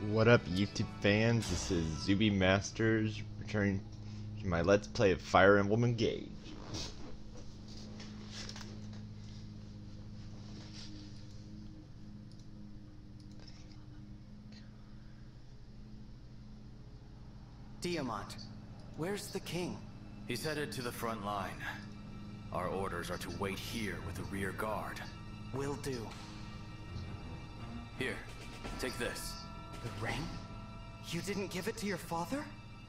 What up, YouTube fans? This is Zuby Masters returning to my Let's Play of Fire Emblem Engage. Diamant, where's the king? He's headed to the front line. Our orders are to wait here with the rear guard. Will do. Here, take this. The ring? You didn't give it to your father?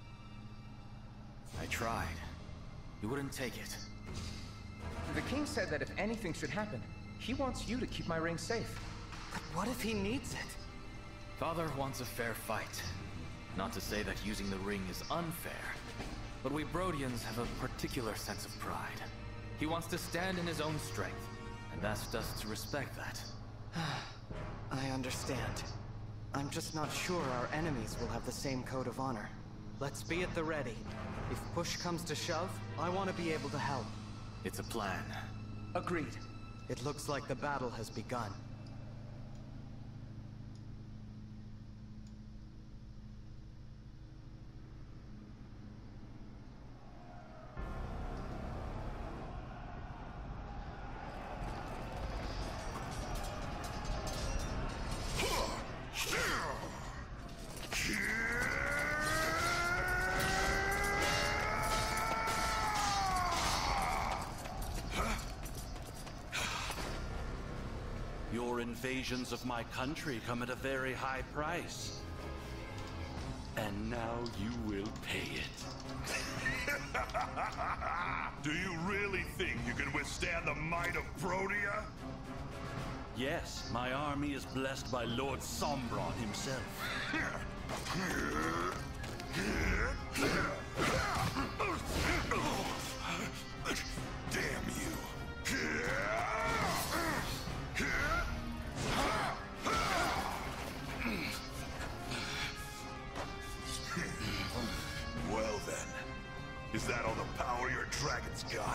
I tried. He wouldn't take it. The king said that if anything should happen, he wants you to keep my ring safe. But what if he needs it? Father wants a fair fight. Not to say that using the ring is unfair, but we Brodians have a particular sense of pride. He wants to stand in his own strength, and asked us to respect that. I understand. I'm just not sure our enemies will have the same code of honor. Let's be at the ready. If push comes to shove, I want to be able to help. It's a plan. Agreed. It looks like the battle has begun. Your invasions of my country come at a very high price. And now you will pay it. Do you really think you can withstand the might of Brodia? Yes, my army is blessed by Lord Sombron himself. Damn you. Well then, is that all the power your dragon's got?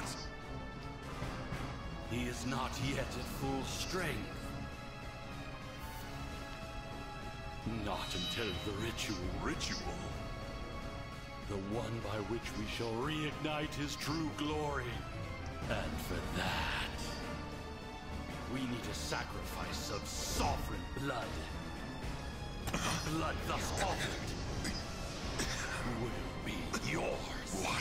He is not yet at full strength. Not until the ritual. The one by which we shall reignite his true glory. And for that, we need a sacrifice of sovereign blood. Blood thus offered will be yours. What?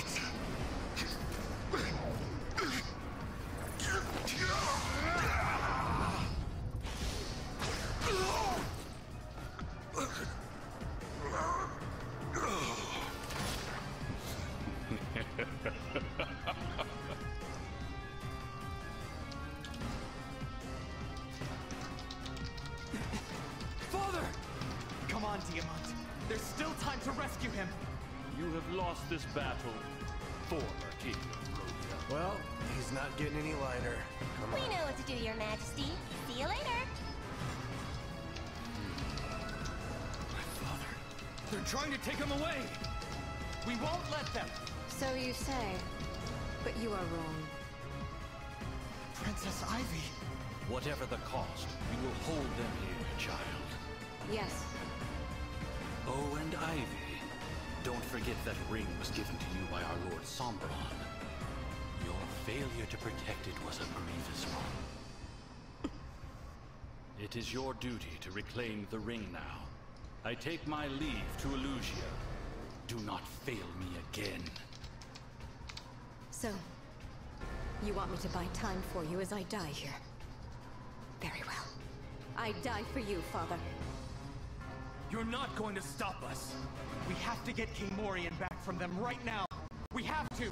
Father! Come on, Diamant. There's still time to rescue him. You have lost this battle, former king of Brodia. Well, he's not getting any lighter. Come We on. know what to do, Your Majesty. See you later. My father. They're trying to take him away! We won't let them. So you say, but you are wrong. Princess Ivy. Whatever the cost, we will hold them here, child. Yes, Oh, and Ivy. Don't forget that ring was given to you by our Lord Sombron. Your failure to protect it was a grievous one. It is your duty to reclaim the ring now. I take my leave to Elusia. Do not fail me again. so you want me to buy time for you as I die here? Very well. I die for you, Father. You're not going to stop us. We have to get King Morian back from them right now. We have to.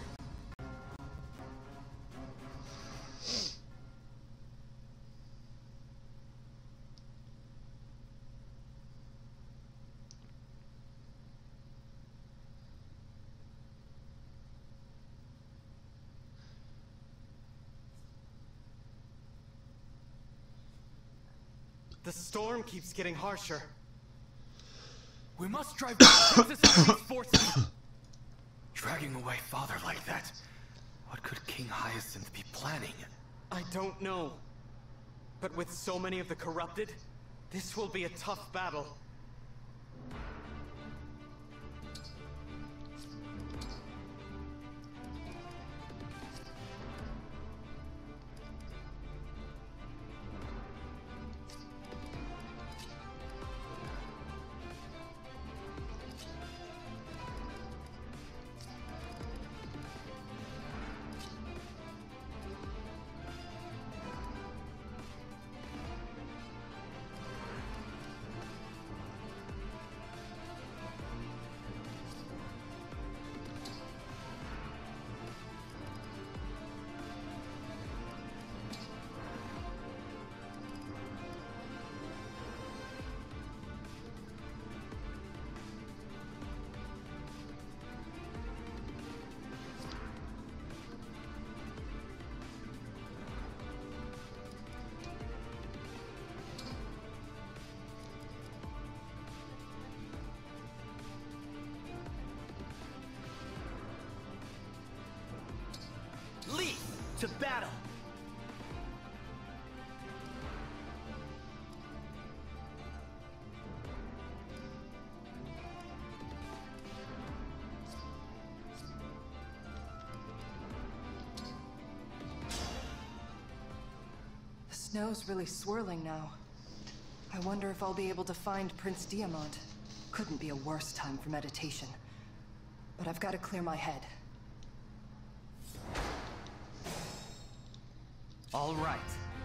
The storm keeps getting harsher. We must drive back Princess Ivy's forces! Dragging away father like that. What could King Hyacinth be planning? I don't know. But with so many of the corrupted, this will be a tough battle. To battle! The snow's really swirling now. I wonder if I'll be able to find Prince Diamant. Couldn't be a worse time for meditation. But I've got to clear my head. All right.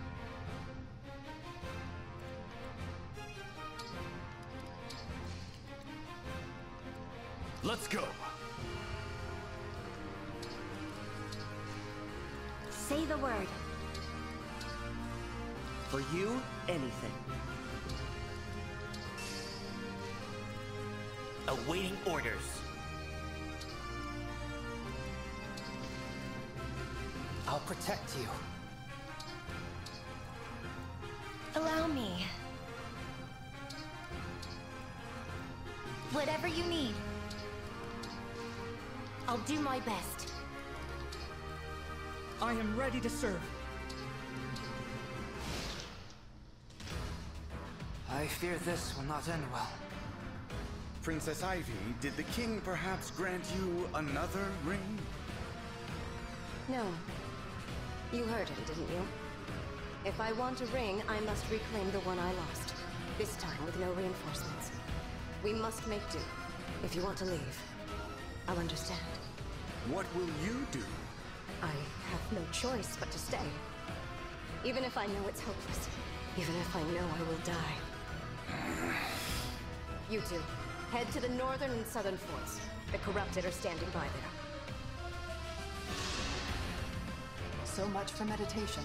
Let's go. Say the word. For you, anything. Awaiting orders. I'll protect you. Allow me. Whatever you need. I'll do my best. I am ready to serve. I fear this will not end well. Princess Ivy, did the king perhaps grant you another ring? No. You heard him, didn't you? If I want a ring, I must reclaim the one I lost. This time with no reinforcements. We must make do. If you want to leave, I'll understand. What will you do? I have no choice but to stay. Even if I know it's hopeless. Even if I know I will die. You two, head to the northern and southern forts. The corrupted are standing by there. So much for meditation.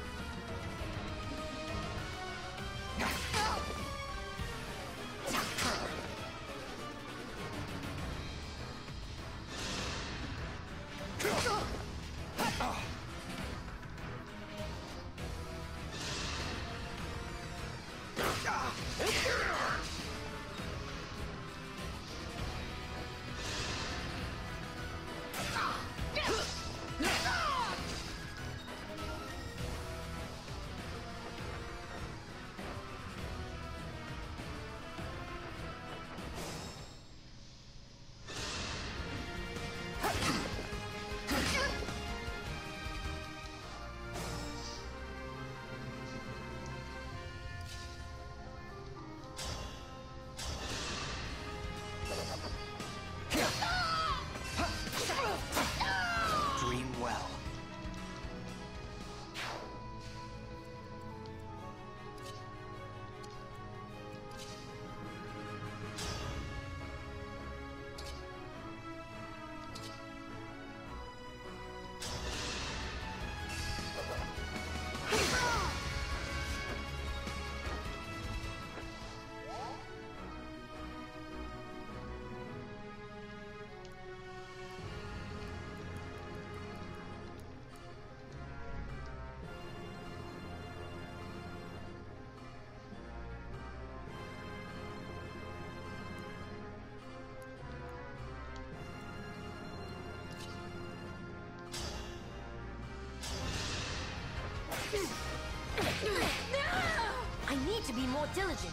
I need to be more diligent.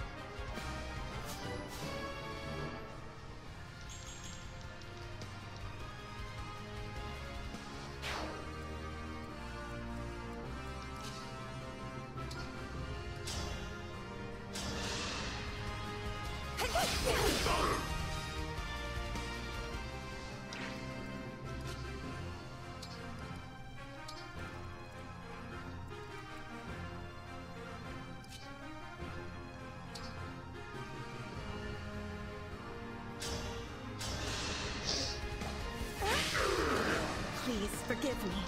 Please, forgive me.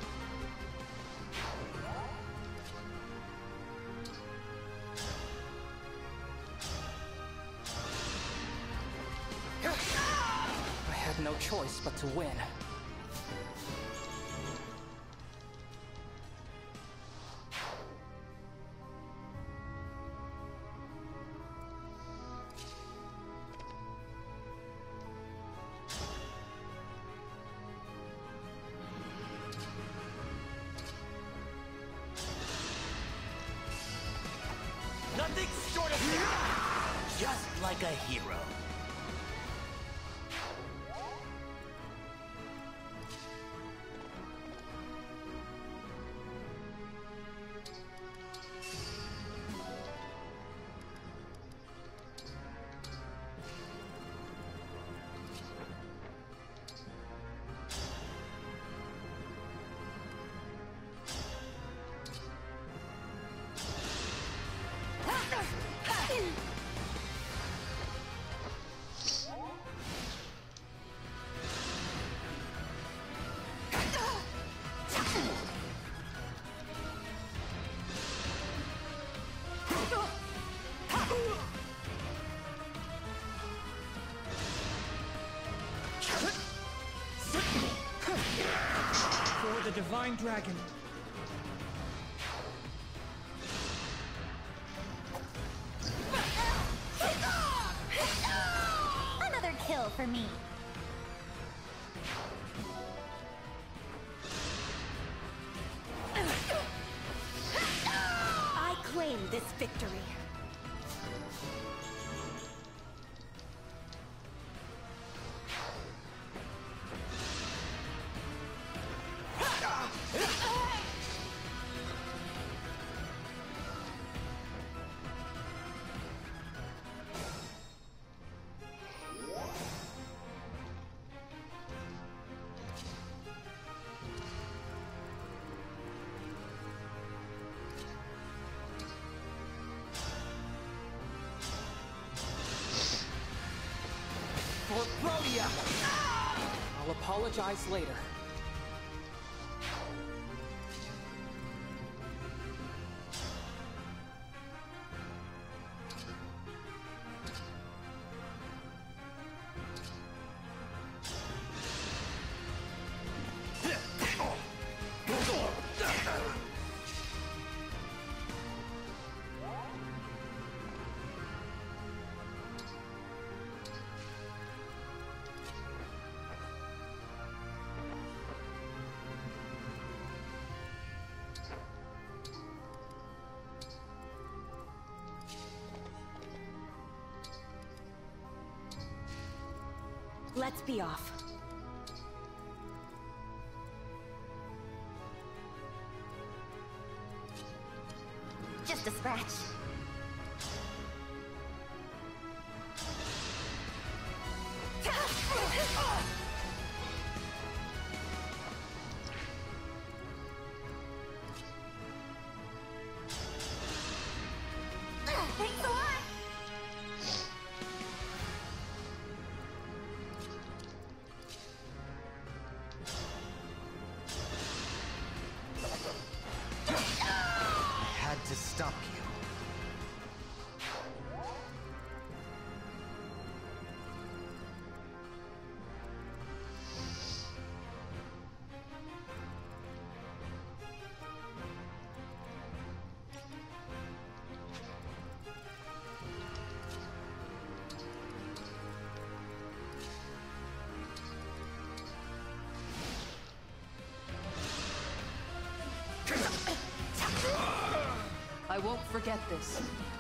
I had no choice but to win. just like a hero. For the Divine Dragon. Another kill for me. I claim this victory. For Protea! I'll apologize later. Let's be off. Just a scratch. Thanks a lot. To stop you. I won't forget this.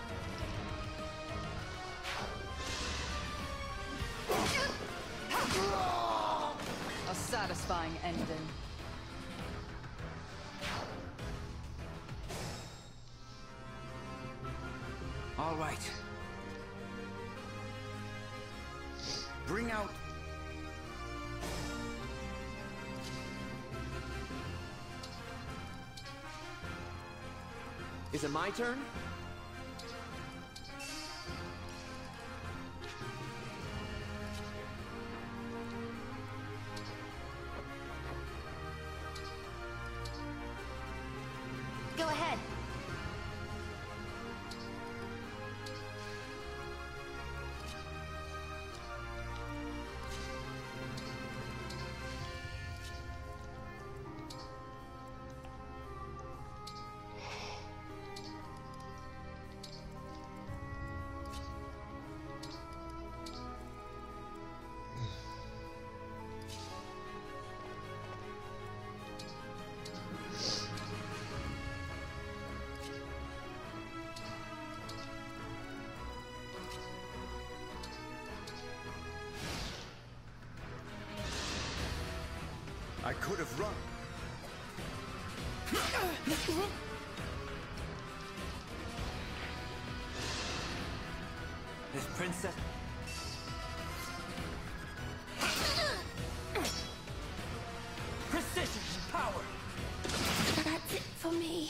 A satisfying ending. All right. Bring out... Is it my turn? Go ahead. I could have run. This princess... Precision and power! That's it for me.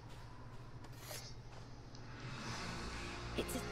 It's a...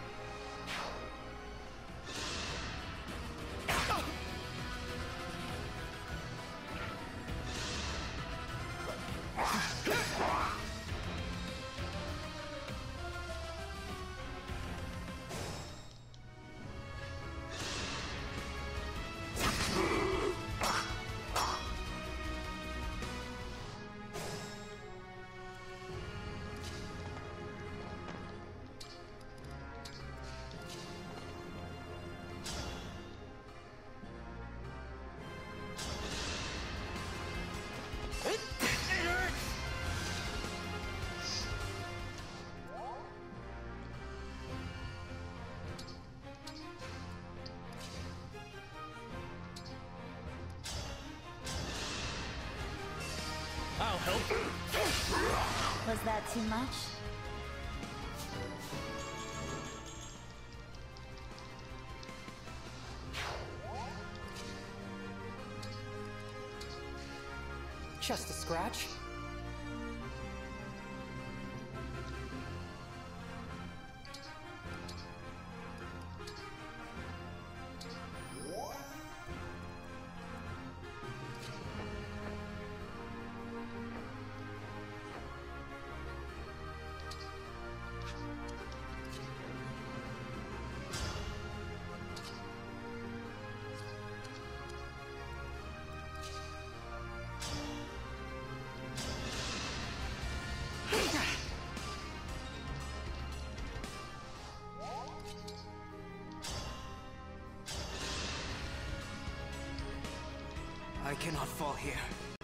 I'll help. Was that too much? Just a scratch? I cannot fall here.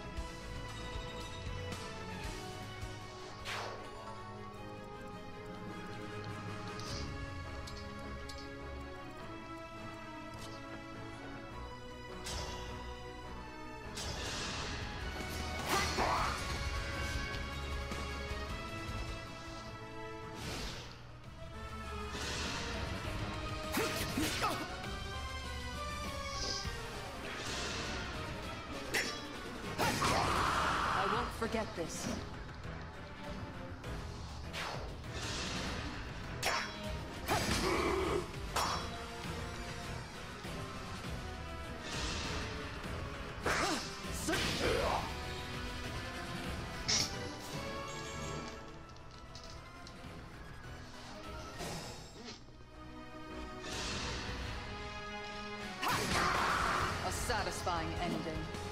Forget this. A satisfying ending.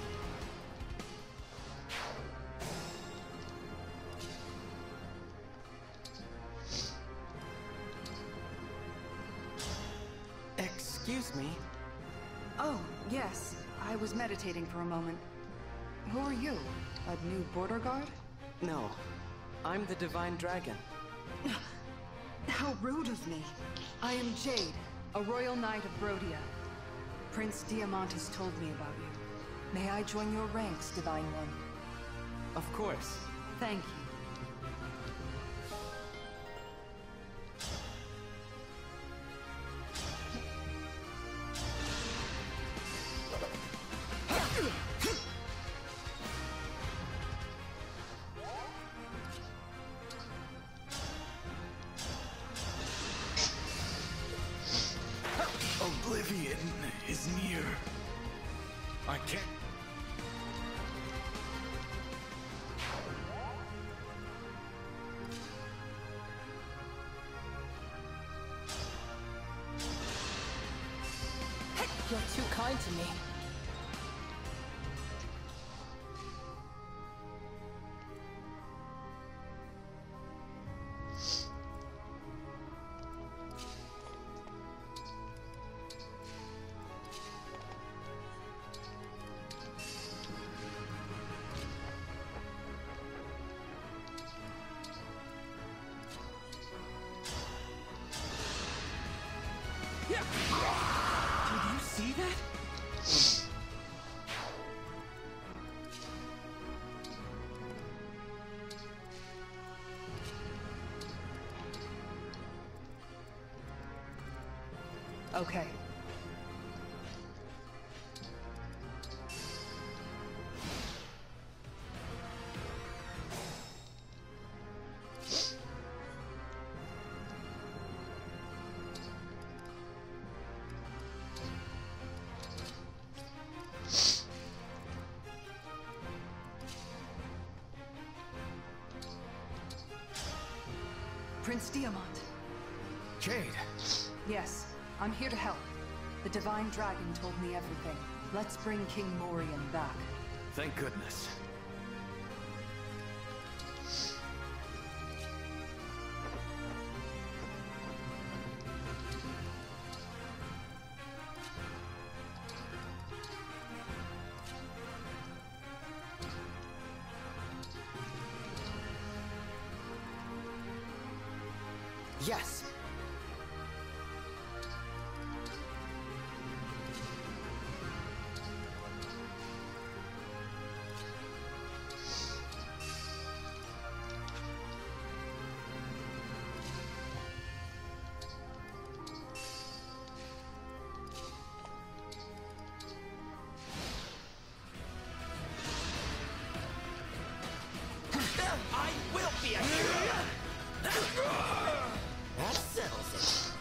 Excuse me? Oh, yes. I was meditating for a moment. Who are you? A new border guard? No. I'm the Divine Dragon. How rude of me. I am Jade, a royal knight of Brodia. Prince Diamantis told me about you. May I join your ranks, Divine One? Of course. Thank you. Oblivion is near. I can't... You're too kind to me. Okay. Prince Diamant. Jade! Yes, I'm here to help. The Divine Dragon told me everything. Let's bring King Morian back. Thank goodness. Yes! I will be a hero! That settles it.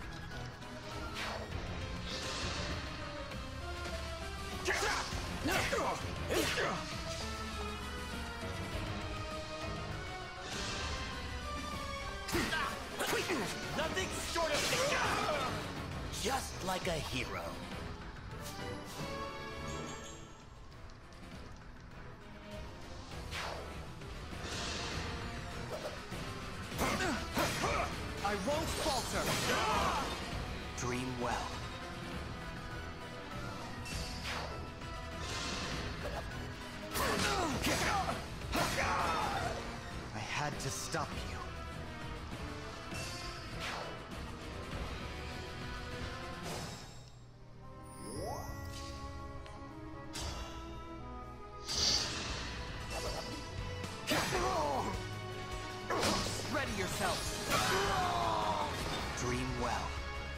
Nothing short of the just like a hero. I won't falter! Dream well. I had to stop you. Ready yourself! Dream well.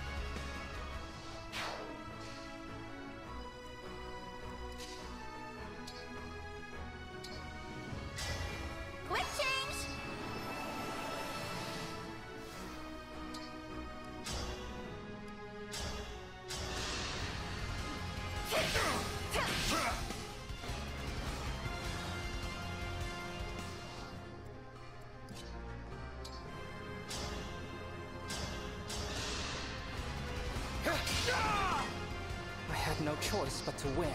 Quick change! I had no choice but to win.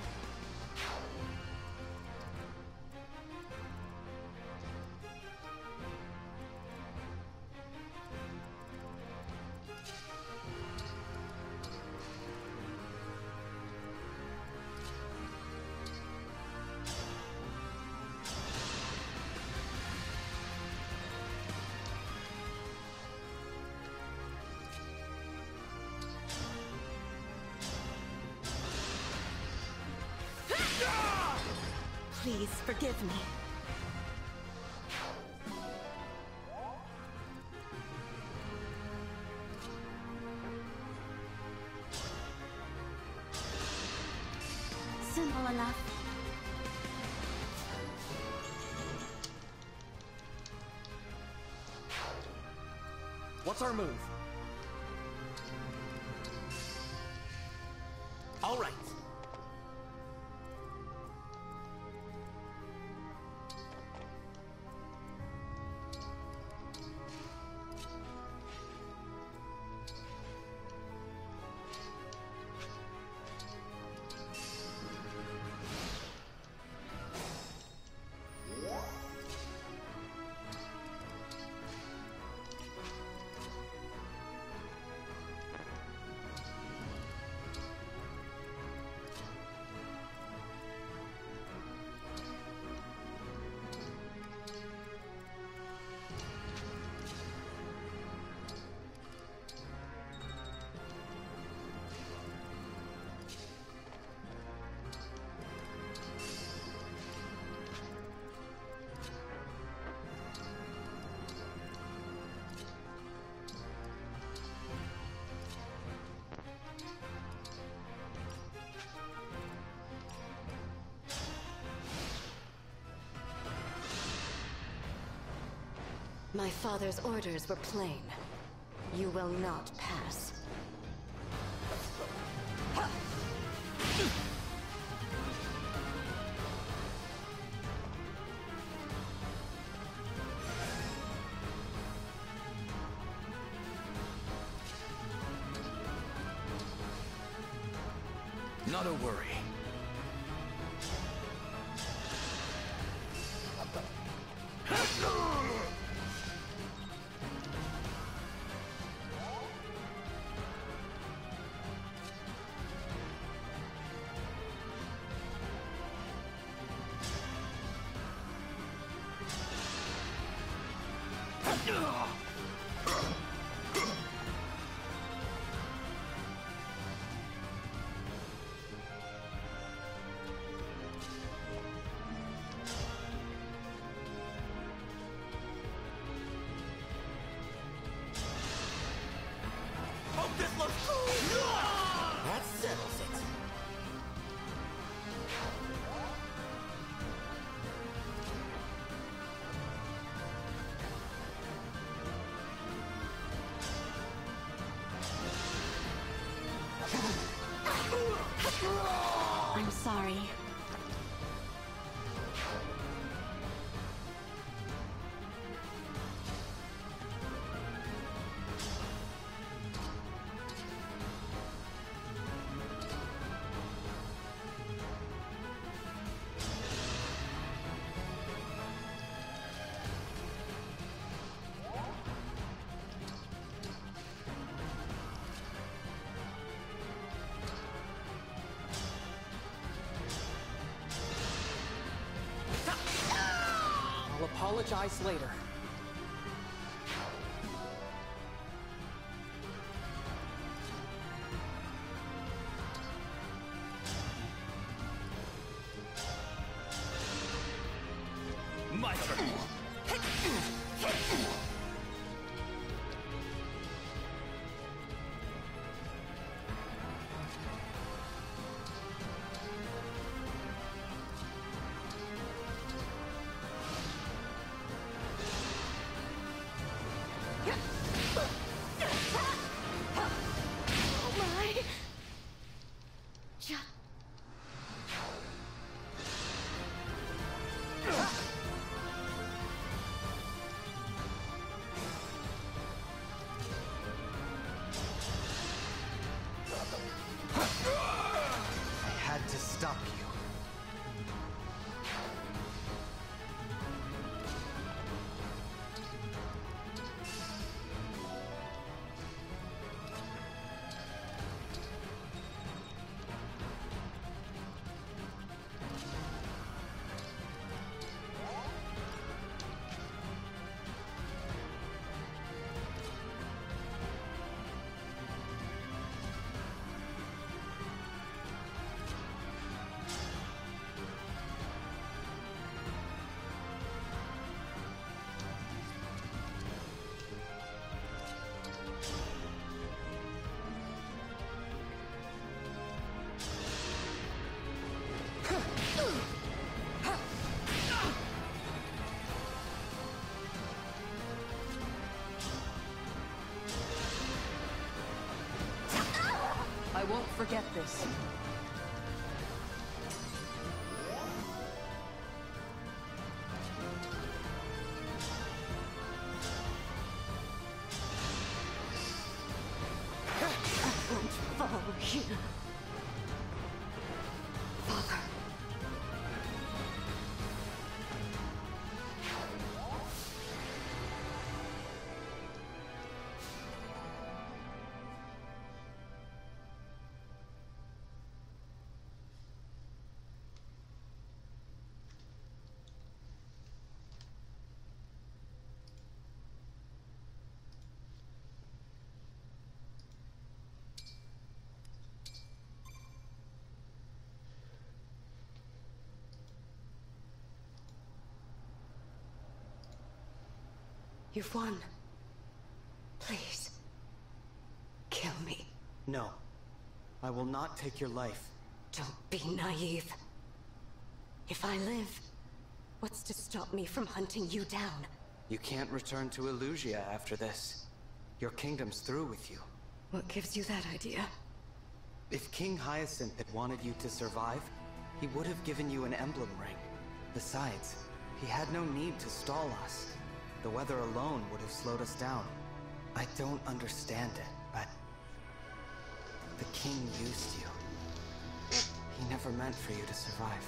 Please forgive me. Simple enough. What's our move? All right. My father's orders were plain. You will not pass. Not a worry. This looks cool! That settles it. I'm sorry. I'll apologize later. My turn. I had to stop you. I won't forget this. I won't fall here. Father. You've won. Please. Kill me. No. I will not take your life. Don't be naive. If I live, what's to stop me from hunting you down? You can't return to Illusia after this. Your kingdom's through with you. What gives you that idea? If King Hyacinth had wanted you to survive, he would have given you an emblem ring. Besides, he had no need to stall us. The weather alone would have slowed us down. I don't understand it, but the king used you. He never meant for you to survive.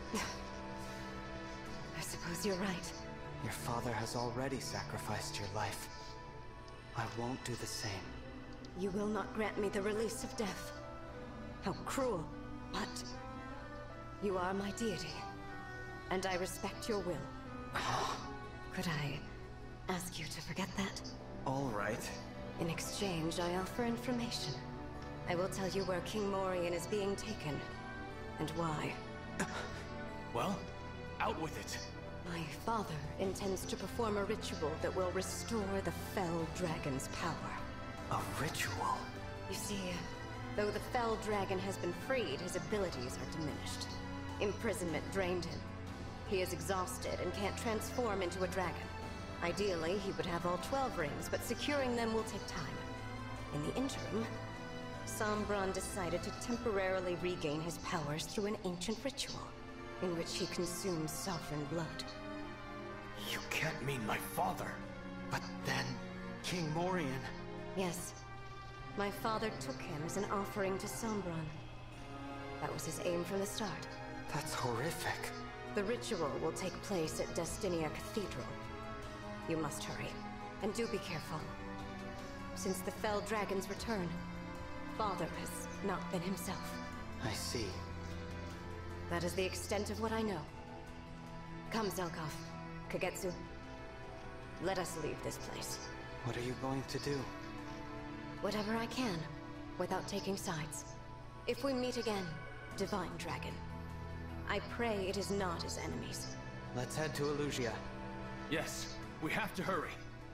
I suppose you're right. Your father has already sacrificed your life. I won't do the same. You will not grant me the release of death. How cruel, but you are my deity, and I respect your will. Could I ask you to forget that? All right. In exchange, I offer information. I will tell you where King Morian is being taken, and why. Well, out with it. My father intends to perform a ritual that will restore the Fell Dragon's power. A ritual? You see, though the Fell Dragon has been freed, his abilities are diminished. Imprisonment drained him. He is exhausted and can't transform into a dragon. Ideally, he would have all 12 rings, but securing them will take time. In the interim, Sombron decided to temporarily regain his powers through an ancient ritual, in which he consumes sovereign blood. You can't mean my father. But then, King Morian... Yes. My father took him as an offering to Sombron. That was his aim from the start. That's horrific. The ritual will take place at Destinia Cathedral. You must hurry. And do be careful. Since the Fell Dragon's return, Father has not been himself. I see. That is the extent of what I know. Come, Zelkov. Kagetsu. Let us leave this place. What are you going to do? Whatever I can, without taking sides. If we meet again, Divine Dragon, I pray it is not as enemies. Let's head to Illusia. Yes, we have to hurry.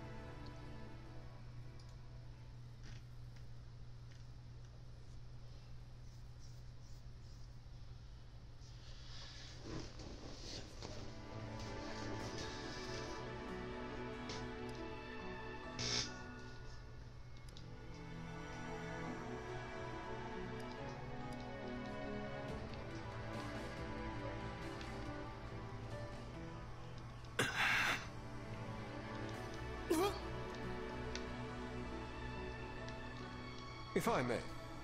If I may.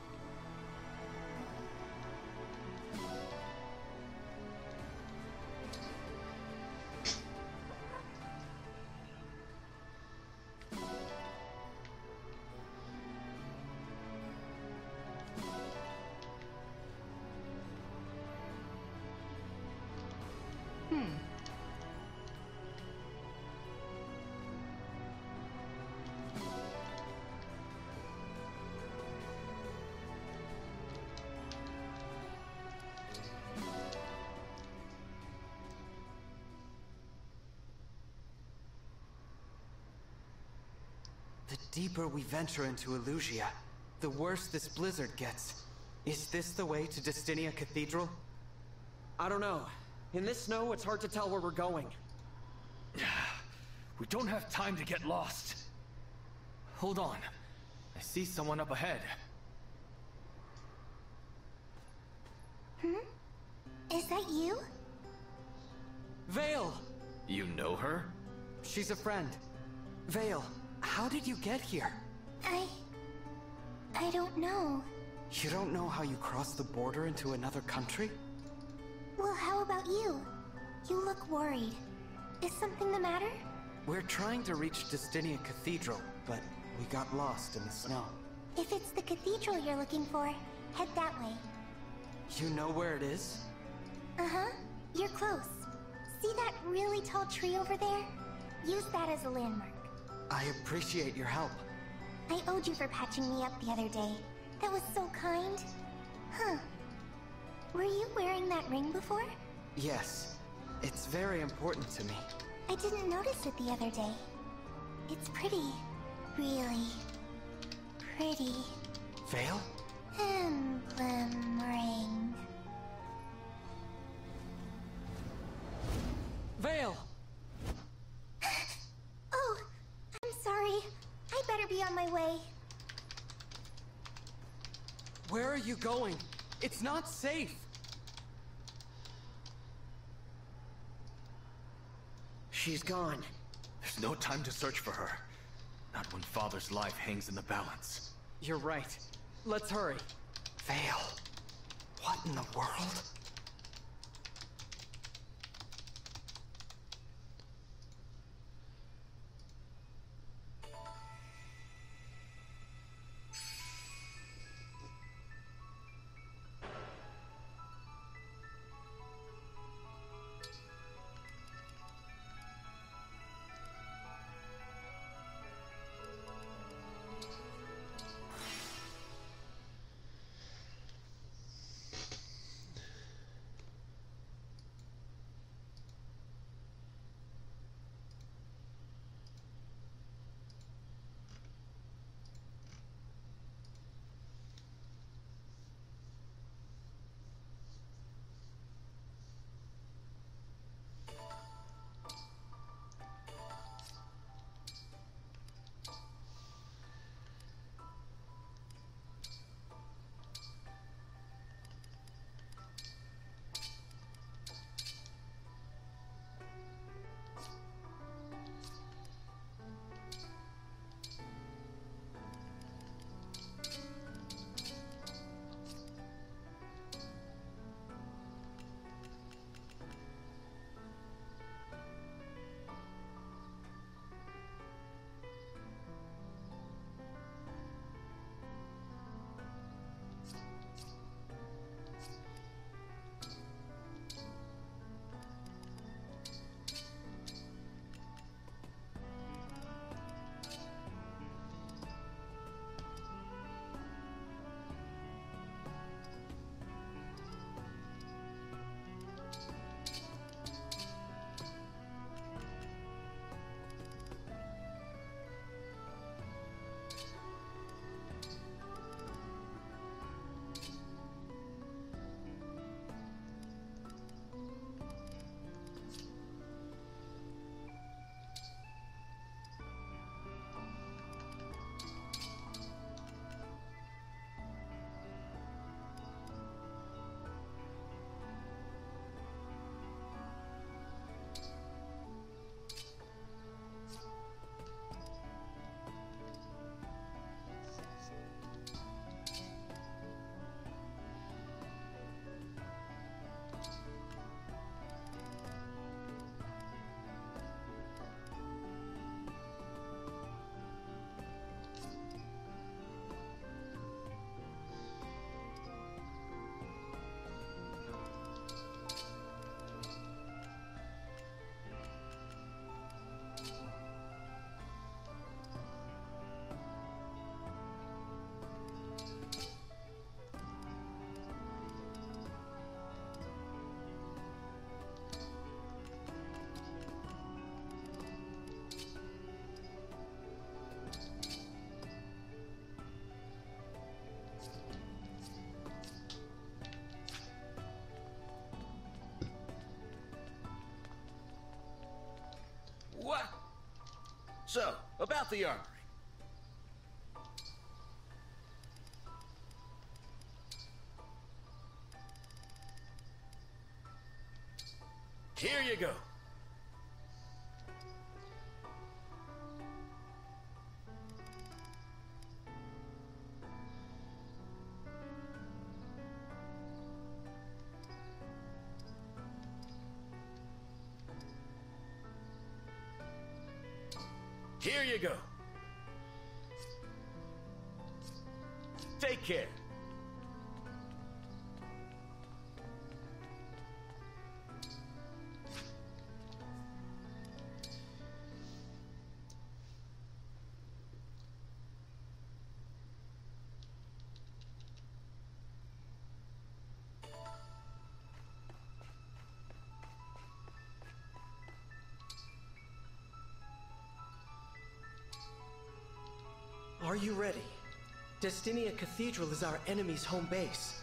The deeper we venture into Illusia, the worse this blizzard gets. Is this the way to Destinia Cathedral? I don't know. In this snow, it's hard to tell where we're going. We don't have time to get lost. Hold on. I see someone up ahead. Is that you? Vale! You know her? She's a friend. Vale, how did you get here? I don't know. You don't know how you crossed the border into another country? Well, how about you? You look worried. Is something the matter? We're trying to reach Destinia Cathedral, but we got lost in the snow. If it's the cathedral you're looking for, head that way. You know where it is? Uh-huh. You're close. See that really tall tree over there? Use that as a landmark. I appreciate your help. I owed you for patching me up the other day. That was so kind. Huh. Were you wearing that ring before? Yes. It's very important to me. I didn't notice it the other day. It's pretty. Really. Pretty. Vale? Emblem ring. Vale! Where are you going? It's not safe! She's gone. There's no time to search for her. Not when Father's life hangs in the balance. You're right. Let's hurry. Vale. What in the world? What? So, about the armory. Here you go. Here you go. Take care. Are you ready? Destinia Cathedral is our enemy's home base.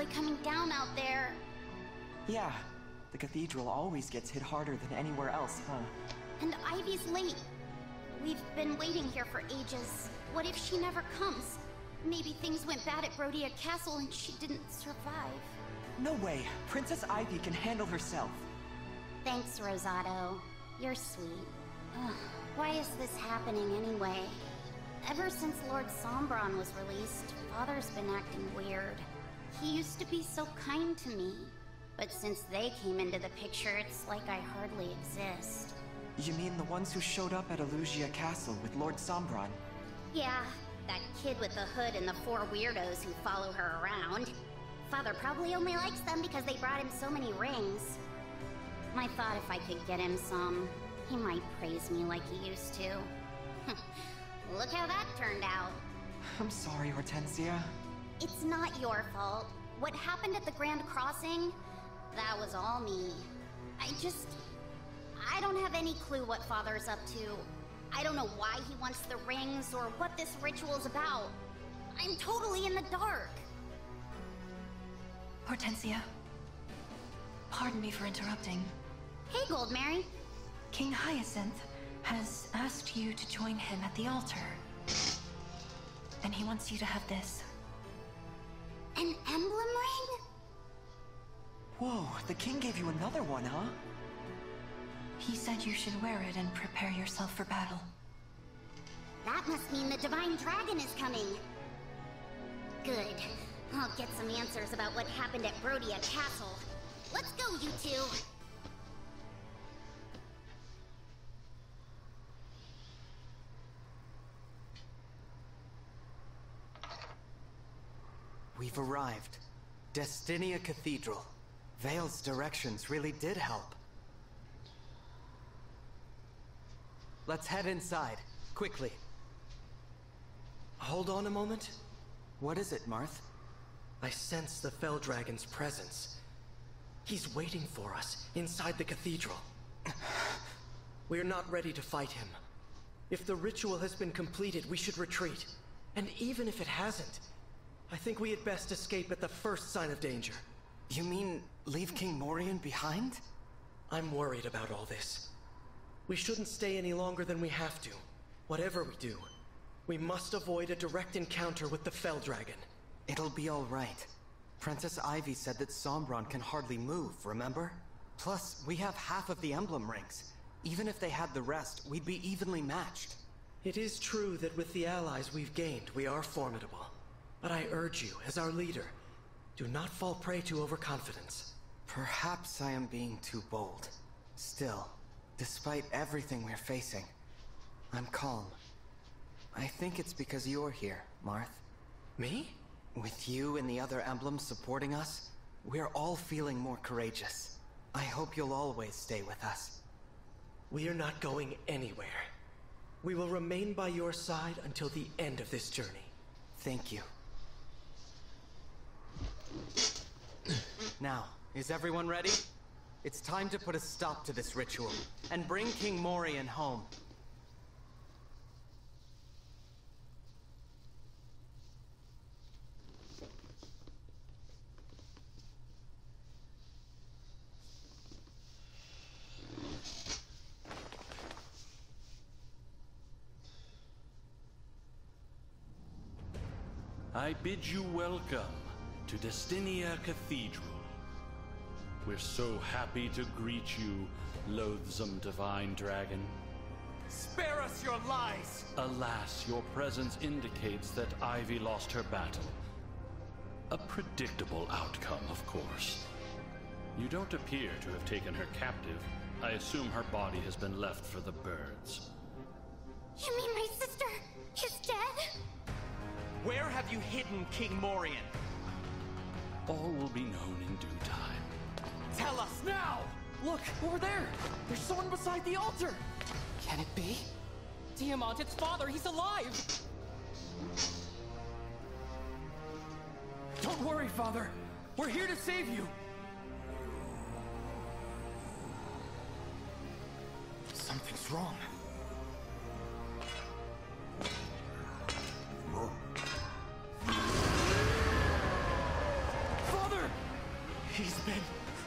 really coming down out there. Yeah, the cathedral always gets hit harder than anywhere else, huh? And Ivy's late. We've been waiting here for ages. What if she never comes? Maybe things went bad at Brodia Castle and she didn't survive. No way. Princess Ivy can handle herself. Thanks, Rosado. You're sweet. Ugh, why is this happening anyway? Ever since Lord Sombron was released, Father's been acting weird. He used to be so kind to me. But since they came into the picture, it's like I hardly exist. You mean the ones who showed up at Elugia Castle with Lord Sombron? Yeah, that kid with the hood and the 4 weirdos who follow her around. Father probably only likes them because they brought him so many rings. I thought if I could get him some, he might praise me like he used to. Look how that turned out. I'm sorry, Hortensia. It's not your fault. What happened at the Grand Crossing, that was all me. I don't have any clue what Father's up to. I don't know why he wants the rings or what this ritual's about. I'm totally in the dark. Hortensia. Pardon me for interrupting. Hey, Goldmary. King Hyacinth has asked you to join him at the altar. And he wants you to have this. An emblem ring? Whoa, the king gave you another one, huh? He said you should wear it and prepare yourself for battle. That must mean the Divine Dragon is coming. Good. I'll get some answers about what happened at Brodia Castle. Let's go, you two! We've arrived. Destinia Cathedral. Vale's directions really did help. Let's head inside, quickly. Hold on a moment. What is it, Marth? I sense the Fell Dragon's presence. He's waiting for us, inside the cathedral. We're not ready to fight him. If the ritual has been completed, we should retreat. And even if it hasn't, I think we had best escape at the first sign of danger. You mean leave King Morion behind? I'm worried about all this. We shouldn't stay any longer than we have to. Whatever we do, we must avoid a direct encounter with the Fell Dragon. It'll be all right. Princess Ivy said that Sombron can hardly move, remember? Plus, we have half of the emblem rings. Even if they had the rest, we'd be evenly matched. It is true that with the allies we've gained, we are formidable. But I urge you, as our leader, do not fall prey to overconfidence. Perhaps I am being too bold. Still, despite everything we're facing, I'm calm. I think it's because you're here, Marth. Me? With you and the other emblems supporting us, we're all feeling more courageous. I hope you'll always stay with us. We are not going anywhere. We will remain by your side until the end of this journey. Thank you. Now, is everyone ready? It's time to put a stop to this ritual and bring King Morion home. I bid you welcome to Destinia Cathedral. We're so happy to greet you, loathsome divine dragon. Spare us your lies! Alas, your presence indicates that Ivy lost her battle. A predictable outcome, of course. You don't appear to have taken her captive. I assume her body has been left for the birds. You mean my sister is dead? Where have you hidden King Morion? All will be known in due time. Tell us now! Look, over there! There's someone beside the altar! Can it be? Diamant's father, he's alive! Don't worry, Father. We're here to save you. Something's wrong. Father! been.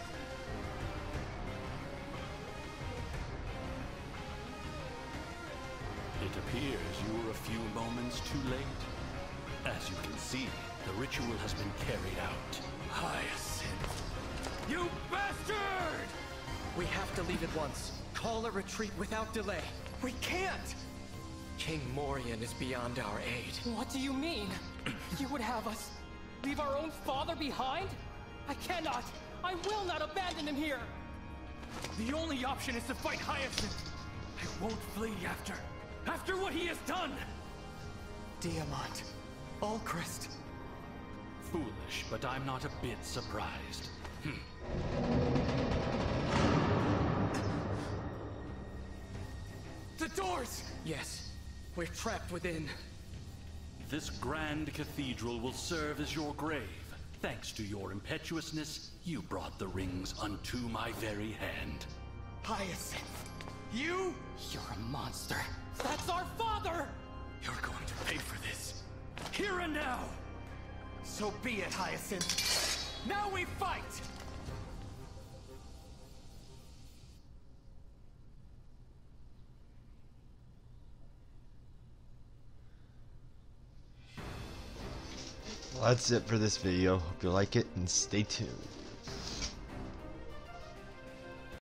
It appears you were a few moments too late. As you can see, the ritual has been carried out. Hyacinth. You bastard! We have to leave at once. Call a retreat without delay. We can't! King Morian is beyond our aid. What do you mean? You would have us leave our own father behind? I cannot! I will not abandon him here! The only option is to fight Hyacinth. I won't flee after what he has done! Diamant. Ulchrist. Foolish, but I'm not a bit surprised. The doors! Yes, we're trapped within. This grand cathedral will serve as your grave. Thanks to your impetuousness, you brought the rings unto my very hand. Hyacinth, you? You're a monster. That's our father! You're going to pay for this. Here and now! So be it, Hyacinth. Now we fight! Well, that's it for this video. Hope you like it and stay tuned.